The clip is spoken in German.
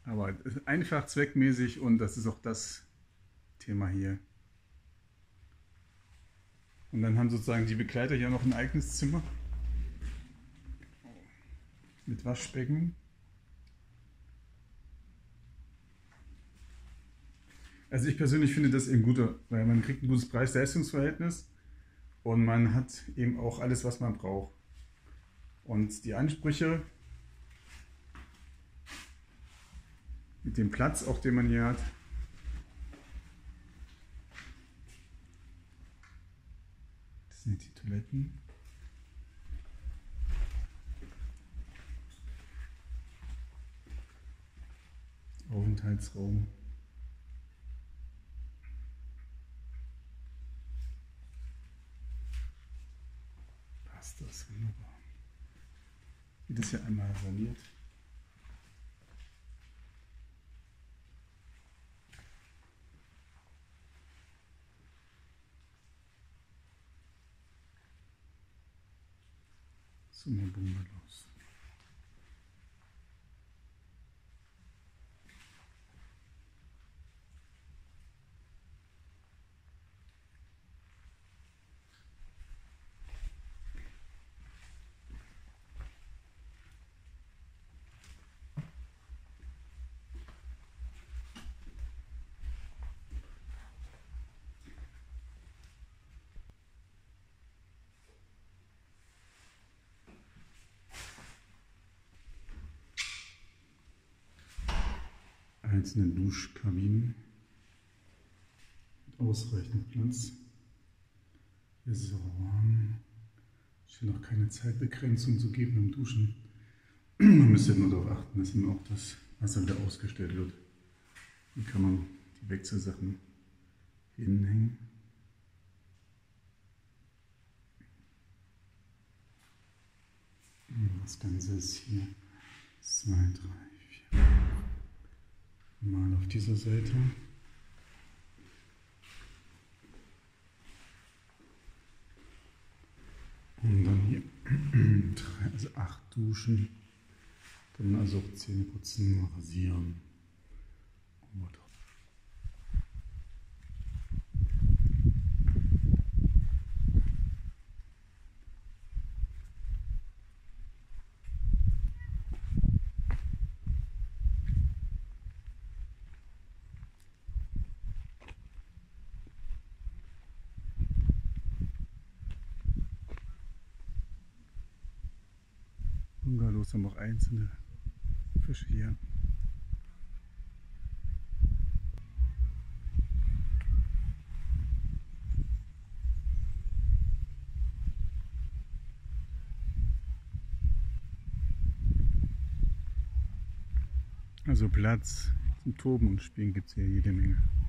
Aber einfach zweckmäßig und das ist auch das Thema hier. Und dann haben sozusagen die Begleiter hier noch ein eigenes Zimmer mit Waschbecken. Also ich persönlich finde das eben gut, weil man kriegt ein gutes Preis-Leistungs-Verhältnis und man hat eben auch alles, was man braucht. Und die Ansprüche mit dem Platz, auch den man hier hat, das sind die Toiletten. Aufenthaltsraum. Passt das wunderbar. Wird das hier einmal saniert. Sommerbungalows. Einzelne Duschkabinen mit ausreichend Platz. Hier ist es auch warm. Es scheint auch keine Zeitbegrenzung zu geben beim Duschen. Man müsste nur darauf achten, dass immer auch das Wasser wieder ausgestellt wird. Hier kann man die Wechselsachen hinhängen. Das Ganze ist hier 2, 3, 4. Mal auf dieser Seite. Und dann hier 8 Duschen. Dann also auch Zähne putzen, rasieren. Bungalows haben auch einzelne Fische hier. Also Platz zum Toben und Spielen gibt es hier jede Menge.